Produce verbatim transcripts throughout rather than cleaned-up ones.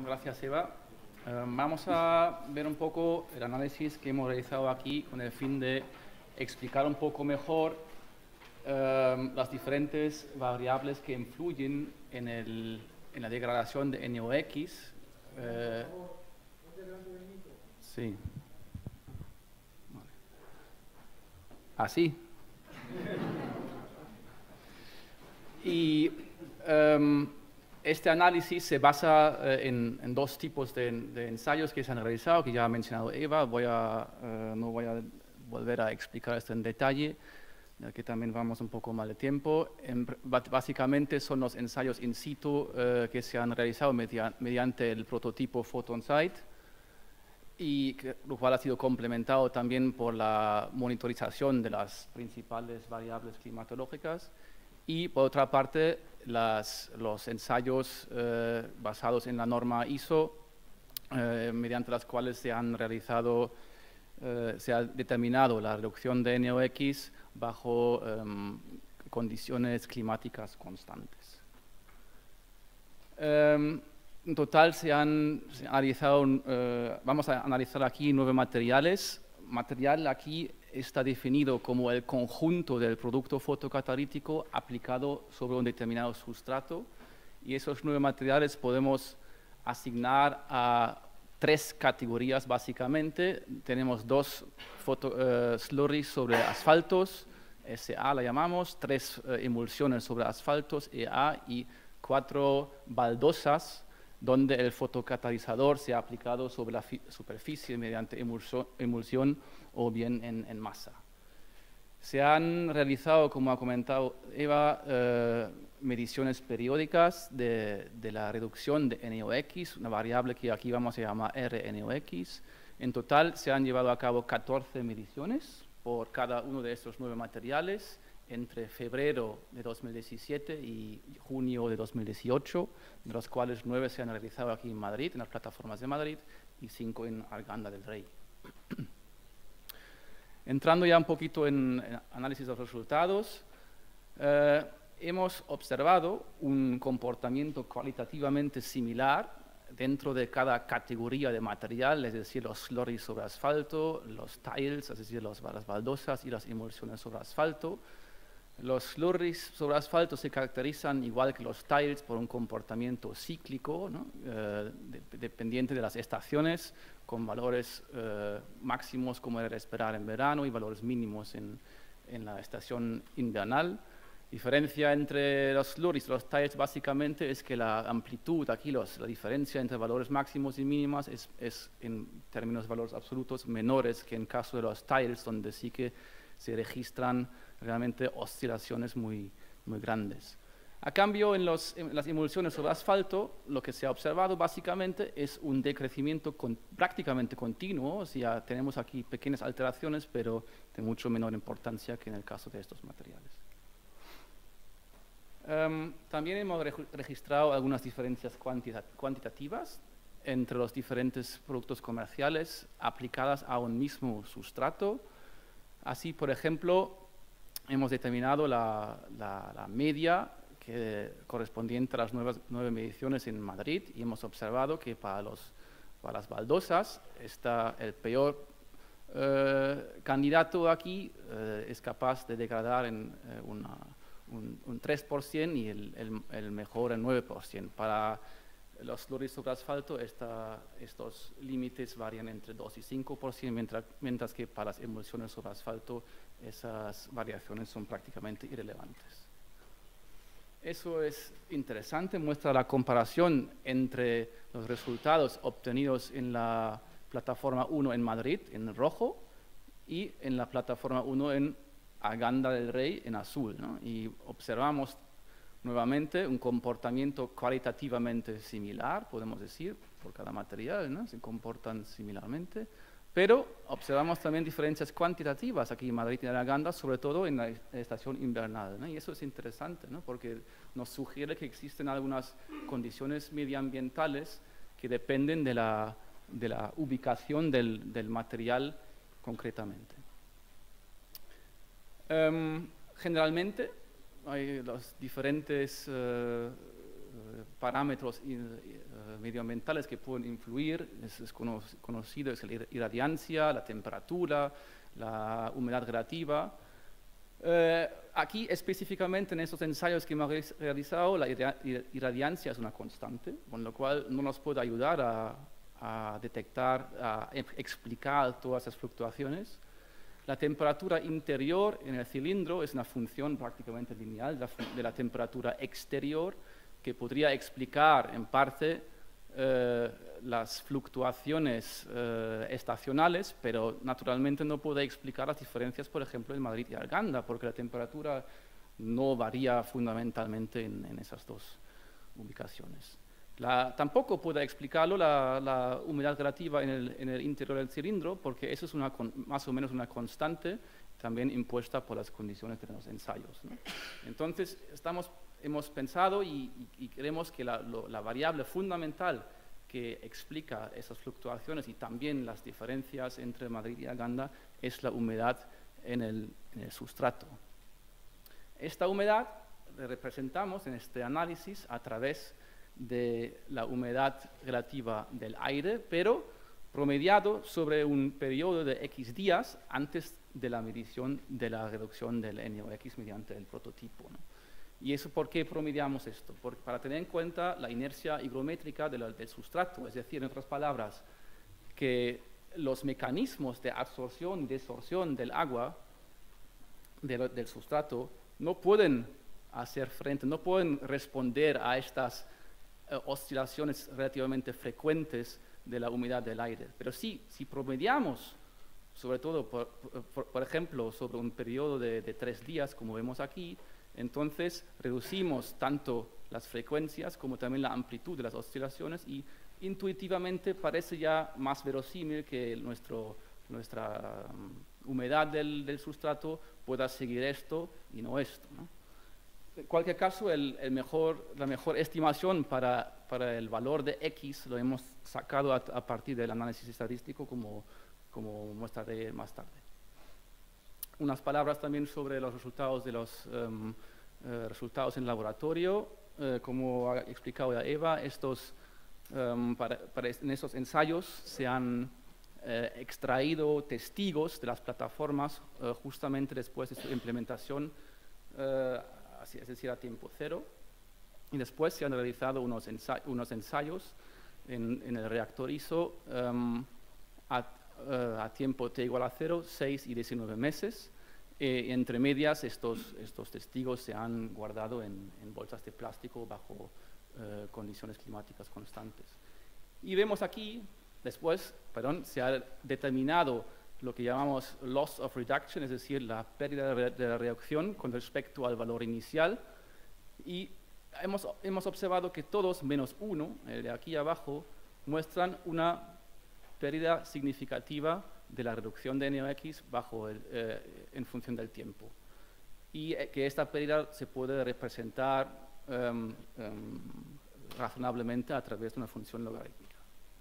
gracias, Eva. Eh, vamos a ver un poco el análisis que hemos realizado aquí con el fin de explicar un poco mejor eh, las diferentes variables que influyen en, el, en la degradación de N O X. Eh, sí. Vale. Así. Y um, este análisis se basa uh, en, en dos tipos de, de ensayos que se han realizado, que ya ha mencionado Eva. Voy a, uh, no voy a volver a explicar esto en detalle, ya que también vamos un poco mal de tiempo. En, básicamente son los ensayos in situ uh, que se han realizado media, mediante el prototipo PhotonSight, y que, lo cual ha sido complementado también por la monitorización de las principales variables climatológicas. Y por otra parte, las, los ensayos eh, basados en la norma I S O, eh, mediante las cuales se han realizado, eh, se ha determinado la reducción de N O X bajo eh, condiciones climáticas constantes. Eh, en total se han, se han analizado, eh, vamos a analizar aquí nueve materiales. Material aquí está definido como el conjunto del producto fotocatalítico aplicado sobre un determinado sustrato, y esos nueve materiales podemos asignar a tres categorías básicamente. Tenemos dos foto, uh, slurries sobre asfaltos, S A la llamamos, tres uh, emulsiones sobre asfaltos, E A, y cuatro baldosas donde el fotocatalizador se ha aplicado sobre la superficie mediante emulsión, emulsión o bien en, en masa. Se han realizado, como ha comentado Eva, eh, mediciones periódicas de, de la reducción de N O X, una variable que aquí vamos a llamar R N O X. En total se han llevado a cabo catorce mediciones por cada uno de estos nueve materiales entre febrero de dos mil diecisiete y junio de dos mil dieciocho, de los cuales nueve se han realizado aquí en Madrid, en las plataformas de Madrid, y cinco en Arganda del Rey. Entrando ya un poquito en, en análisis de los resultados, eh, hemos observado un comportamiento cualitativamente similar dentro de cada categoría de material, es decir, los slurries sobre asfalto, los tiles, es decir, los, las baldosas y las emulsiones sobre asfalto. Los slurries sobre asfalto se caracterizan, igual que los tiles, por un comportamiento cíclico, ¿no? eh, de, dependiente de las estaciones, con valores eh, máximos como era de esperar en verano y valores mínimos en, en la estación invernal. Diferencia entre los slurries y los tiles básicamente es que la amplitud, aquí los, la diferencia entre valores máximos y mínimas es, es en términos de valores absolutos menores que en caso de los tiles, donde sí que se registran realmente oscilaciones muy, muy grandes. A cambio, en, los, en las emulsiones sobre asfalto, lo que se ha observado básicamente es un decrecimiento con, prácticamente continuo, o sea, tenemos aquí pequeñas alteraciones, pero de mucho menor importancia que en el caso de estos materiales. Um, también hemos re registrado algunas diferencias cuantita cuantitativas entre los diferentes productos comerciales aplicadas a un mismo sustrato. Así, por ejemplo, hemos determinado la, la, la media que, correspondiente a las nuevas, nueve mediciones en Madrid, y hemos observado que para, los, para las baldosas está el peor eh, candidato aquí, eh, es capaz de degradar en eh, una, un, un tres por ciento y el, el, el mejor el nueve por ciento. Para los slurries sobre asfalto, esta, estos límites varían entre dos y cinco por ciento, mientras, mientras que para las emulsiones sobre asfalto esas variaciones son prácticamente irrelevantes. Eso es interesante, muestra la comparación entre los resultados obtenidos en la plataforma uno en Madrid, en rojo, y en la plataforma uno en Arganda del Rey, en azul, ¿no? Y observamos nuevamente un comportamiento cualitativamente similar, podemos decir, por cada material, ¿no? Se comportan similarmente, pero observamos también diferencias cuantitativas aquí en Madrid y en Arganda, sobre todo en la estación invernal, ¿no? Y eso es interesante, ¿no? Porque nos sugiere que existen algunas condiciones medioambientales que dependen de la, de la ubicación del, del material concretamente. Um, generalmente, hay los diferentes uh, parámetros uh, medioambientales que pueden influir, es, es cono conocido, es la irradiancia, la temperatura, la humedad relativa. Uh, aquí específicamente en estos ensayos que hemos realizado, la irradiancia es una constante, con lo cual no nos puede ayudar a, a detectar, a explicar todas esas fluctuaciones. La temperatura interior en el cilindro es una función prácticamente lineal de la, de la temperatura exterior, que podría explicar en parte eh, las fluctuaciones eh, estacionales, pero naturalmente no puede explicar las diferencias, por ejemplo, en Madrid y Arganda, porque la temperatura no varía fundamentalmente en, en esas dos ubicaciones. La, tampoco puede explicarlo la, la humedad relativa en el, en el interior del cilindro, porque eso es una, más o menos una constante también impuesta por las condiciones de los ensayos, ¿no? Entonces, estamos, hemos pensado y, y, y creemos que la, lo, la variable fundamental que explica esas fluctuaciones y también las diferencias entre Madrid y Arganda es la humedad en el, en el sustrato. Esta humedad la representamos en este análisis a través de la humedad relativa del aire, pero promediado sobre un periodo de X días antes de la medición de la reducción del N O X mediante el prototipo, ¿no? ¿Y eso por qué promediamos esto? Porque para tener en cuenta la inercia higrométrica de la, del sustrato, es decir, en otras palabras, que los mecanismos de absorción y desorción del agua de, del sustrato no pueden hacer frente, no pueden responder a estas eh, oscilaciones relativamente frecuentes de la humedad del aire. Pero sí, si promediamos, sobre todo, por, por, por ejemplo, sobre un periodo de, de tres días, como vemos aquí, entonces reducimos tanto las frecuencias como también la amplitud de las oscilaciones y intuitivamente parece ya más verosímil que nuestro, nuestra um, humedad del, del sustrato pueda seguir esto y no esto, ¿no? En cualquier caso, el, el mejor, la mejor estimación para, para el valor de X lo hemos sacado a, a partir del análisis estadístico, como, como mostraré más tarde. Unas palabras también sobre los resultados de los um, uh, resultados en laboratorio. Uh, como ha explicado ya Eva, estos, um, para, para en estos ensayos se han uh, extraído testigos de las plataformas uh, justamente después de su implementación, uh, es decir, a tiempo cero, y después se han realizado unos, ensa unos ensayos en, en el reactor I S O um, a, uh, a tiempo t igual a cero, seis y diecinueve meses. Eh, entre medias, estos, estos testigos se han guardado en, en bolsas de plástico bajo uh, condiciones climáticas constantes. Y vemos aquí, después, perdón, se ha determinado lo que llamamos loss of reduction, es decir, la pérdida de la reacción con respecto al valor inicial, y hemos, hemos observado que todos menos uno, el de aquí abajo, muestran una pérdida significativa de la reducción de N O X bajo el, eh, en función del tiempo, y eh, que esta pérdida se puede representar um, um, razonablemente a través de una función logarítmica.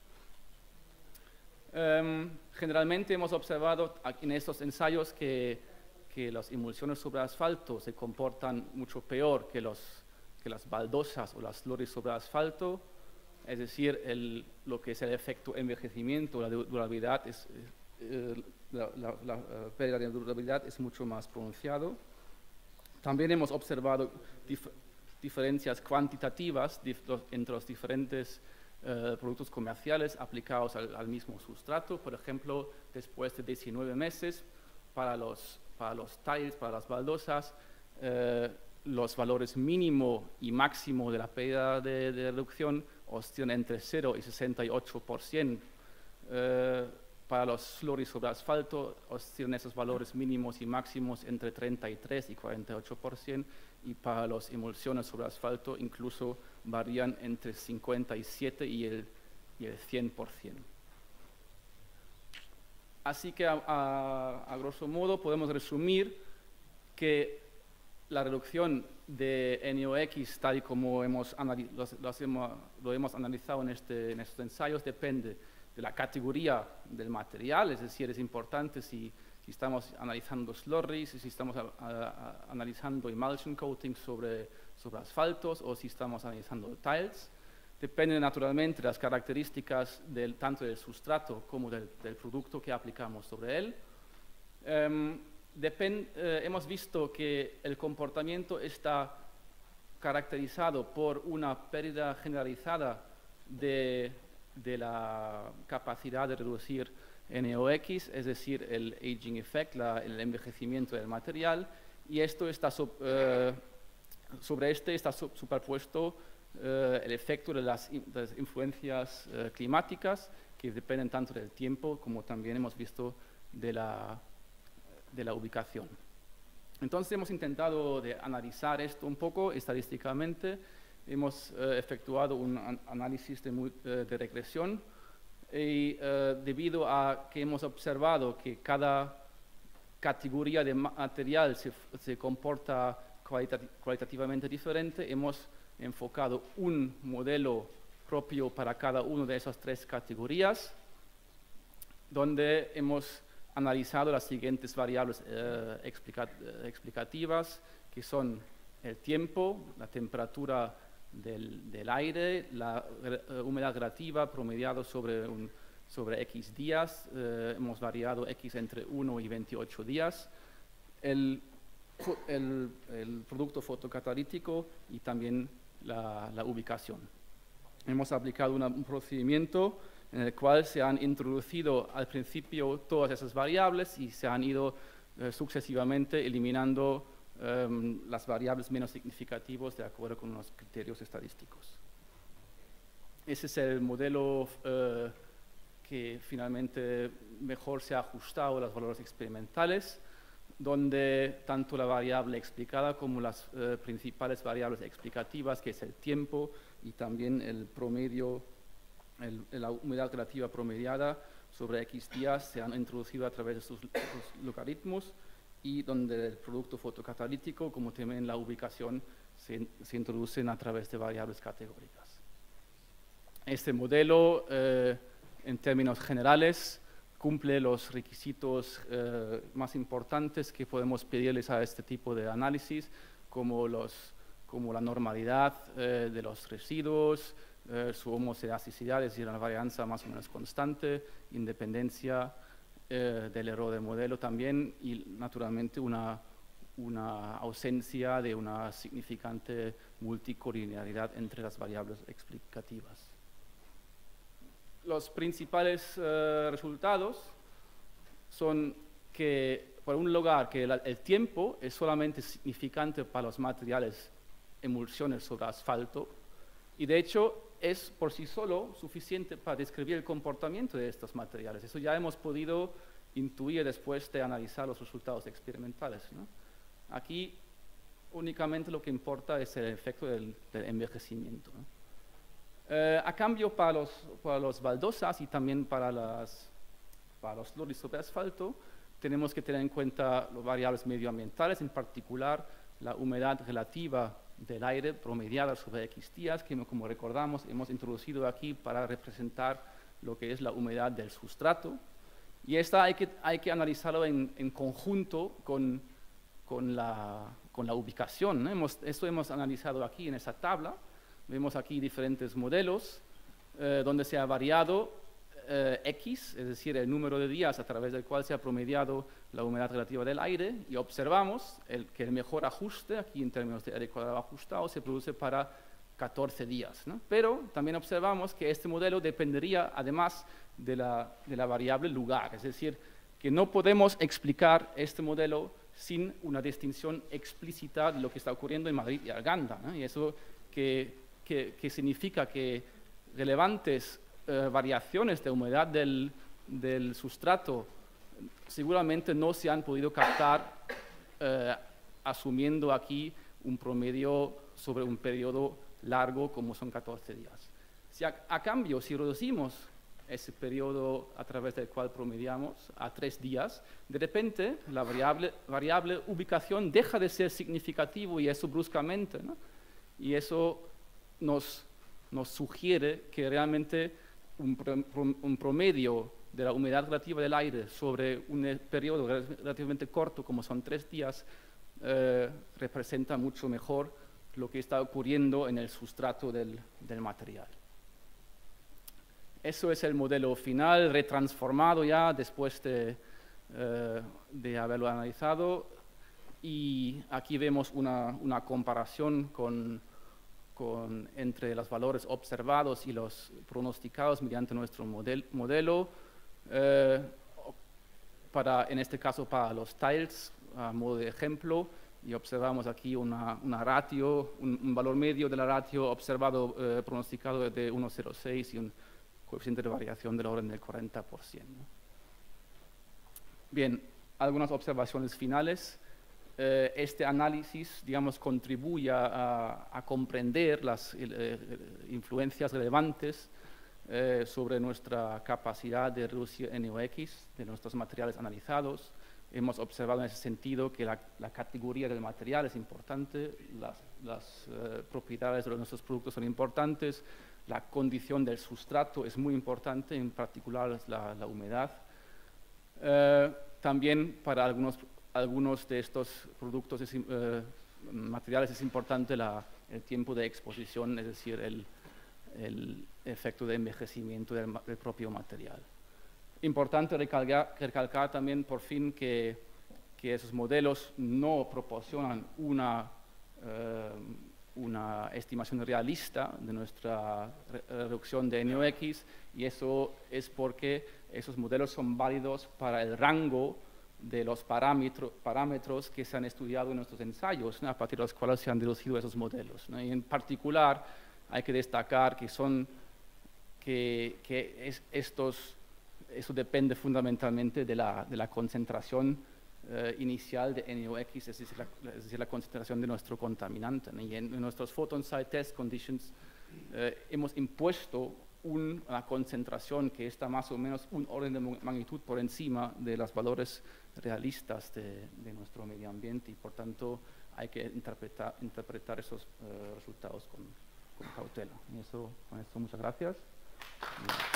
Um, generalmente hemos observado en estos ensayos que, que las emulsiones sobre asfalto se comportan mucho peor que, los, que las baldosas o las slurries sobre asfalto, es decir, el, lo que es el efecto envejecimiento, la durabilidad, es, eh, la, la, la pérdida de durabilidad es mucho más pronunciado. También hemos observado dif diferencias cuantitativas dif entre los diferentes Uh, productos comerciales aplicados al, al mismo sustrato. Por ejemplo, después de diecinueve meses, para los, para los tiles, para las baldosas, uh, los valores mínimo y máximo de la pérdida de, de reducción oscilan entre cero y sesenta y ocho por ciento. Uh, para los slurries sobre asfalto oscilan esos valores mínimos y máximos entre treinta y tres y cuarenta y ocho por ciento, y para las emulsiones sobre asfalto incluso varían entre cincuenta y siete y el, y el cien por ciento. Así que a, a, a grosso modo podemos resumir que la reducción de N O X, tal y como hemos los, los hemos, lo hemos analizado en, este, en estos ensayos, depende de la categoría del material, es decir, es importante si si estamos analizando slurries, si estamos a, a, a, analizando emulsion coating sobre, sobre asfaltos o si estamos analizando tiles. Depende naturalmente de las características del, tanto del sustrato como del, del producto que aplicamos sobre él. Um, depend, eh, hemos visto que el comportamiento está caracterizado por una pérdida generalizada de, de la capacidad de reducir N O X, es decir, el aging effect, la, el envejecimiento del material, y esto está sub, eh, sobre este está sub, superpuesto eh, el efecto de las, de las influencias eh, climáticas, que dependen tanto del tiempo como también hemos visto de la, de la ubicación. Entonces hemos intentado de analizar esto un poco estadísticamente, hemos eh, efectuado un an análisis de, eh, de regresión, y uh, debido a que hemos observado que cada categoría de material se, se comporta cualitati cualitativamente diferente, hemos enfocado un modelo propio para cada una de esas tres categorías, donde hemos analizado las siguientes variables uh, explica explicativas, que son el tiempo, la temperatura Del, del aire, la uh, humedad relativa promediado sobre, un, sobre X días, eh, hemos variado X entre uno y veintiocho días, el, el, el producto fotocatalítico y también la, la ubicación. Hemos aplicado una, un procedimiento en el cual se han introducido al principio todas esas variables y se han ido eh, sucesivamente eliminando Um, las variables menos significativas de acuerdo con los criterios estadísticos. Ese es el modelo uh, que finalmente mejor se ha ajustado a los valores experimentales, donde tanto la variable explicada como las uh, principales variables explicativas, que es el tiempo y también el promedio, el, la humedad relativa promediada sobre X días, se han introducido a través de sus, sus logaritmos, y donde el producto fotocatalítico, como también la ubicación, se, se introducen a través de variables categóricas. Este modelo, eh, en términos generales, cumple los requisitos eh, más importantes que podemos pedirles a este tipo de análisis, como, los, como la normalidad eh, de los residuos, eh, su homocedasticidad, es decir, una varianza más o menos constante, independencia Eh, del error del modelo también, y naturalmente una, una ausencia de una significante multicolinearidad entre las variables explicativas. Los principales uh, resultados son que, por un lugar, que el, el tiempo es solamente significante para los materiales emulsiones sobre asfalto, y de hecho es por sí solo suficiente para describir el comportamiento de estos materiales. Eso ya hemos podido intuir después de analizar los resultados experimentales, ¿no? Aquí únicamente lo que importa es el efecto del, del envejecimiento, ¿no? Eh, a cambio, para los, para los baldosas y también para, las, para los slurries sobre asfalto, tenemos que tener en cuenta las variables medioambientales, en particular la humedad relativa del aire promediada sobre X días, que como recordamos hemos introducido aquí para representar lo que es la humedad del sustrato, y esta hay que, hay que analizarlo en, en conjunto con, con, la, con la ubicación, ¿no? Hemos, esto hemos analizado aquí en esa tabla, vemos aquí diferentes modelos eh, donde se ha variado eh, X, es decir, el número de días a través del cual se ha promediado la humedad relativa del aire, y observamos el, que el mejor ajuste, aquí en términos de R cuadrado ajustado, se produce para catorce días, ¿no? Pero también observamos que este modelo dependería además de la, de la variable lugar, es decir, que no podemos explicar este modelo sin una distinción explícita de lo que está ocurriendo en Madrid y Arganda, ¿no? Y eso que, que, que significa que relevantes eh, variaciones de humedad del, del sustrato seguramente no se han podido captar eh, asumiendo aquí un promedio sobre un periodo largo como son catorce días. Si a, a cambio, si reducimos ese periodo a través del cual promediamos a tres días, de repente la variable, variable ubicación deja de ser significativo, y eso bruscamente, ¿no? Y eso nos, nos sugiere que realmente un, un promedio de la humedad relativa del aire sobre un periodo relativamente corto, como son tres días, eh, representa mucho mejor lo que está ocurriendo en el sustrato del, del material. Eso es el modelo final, retransformado ya después de, eh, de haberlo analizado. Y aquí vemos una, una comparación con, con, entre los valores observados y los pronosticados mediante nuestro model, modelo, eh, para, en este caso para los tiles, a modo de ejemplo, y observamos aquí una, una ratio, un, un valor medio de la ratio observado, eh, pronosticado de uno coma cero seis y un coeficiente de variación del orden del cuarenta por ciento. Bien, algunas observaciones finales. Eh, este análisis, digamos, contribuye a, a comprender las eh, influencias relevantes eh, sobre nuestra capacidad de reducir N O X de nuestros materiales analizados. Hemos observado en ese sentido que la, la categoría del material es importante, las, las eh, propiedades de nuestros productos son importantes, la condición del sustrato es muy importante, en particular la, la humedad. Eh, también para algunos, algunos de estos productos, es, eh, materiales, es importante la, el tiempo de exposición, es decir, el, el efecto de envejecimiento del, del propio material. Importante recalcar, recalcar también, por fin, que, que esos modelos no proporcionan una, eh, una estimación realista de nuestra re reducción de N O X, y eso es porque esos modelos son válidos para el rango de los parámetro, parámetros que se han estudiado en nuestros ensayos, ¿no?, a partir de los cuales se han deducido esos modelos, ¿no? Y en particular hay que destacar que, son, que, que es, estos... Eso depende fundamentalmente de la, de la concentración eh, inicial de N O X, es decir, la, es decir, la concentración de nuestro contaminante, ¿no? Y en, en nuestros photon site test conditions eh, hemos impuesto un, una concentración que está más o menos un orden de magnitud por encima de los valores realistas de, de nuestro medio ambiente, y por tanto hay que interpretar, interpretar esos eh, resultados con, con cautela. Y eso, con esto, muchas gracias.